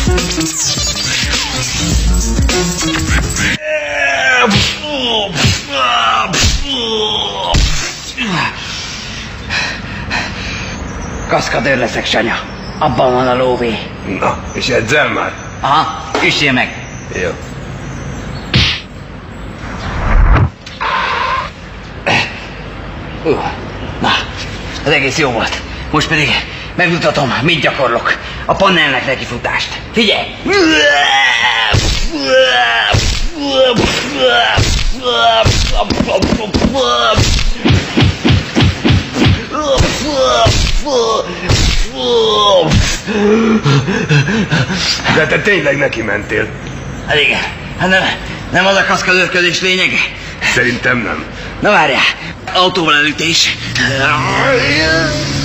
Kaszkadőr leszek, Sanya. Abban van a lóvé. Na, és edzel már? Aha, üssél meg. Jó. Na, az egész jó volt. Most pedig megmutatom, mit gyakorlok. A panelnek nekifutást. Figyelj! De te tényleg neki mentél? Hát igen, hát nem az a kaszkadőrködés lényege? Szerintem nem. Na várjál, autóval elütés.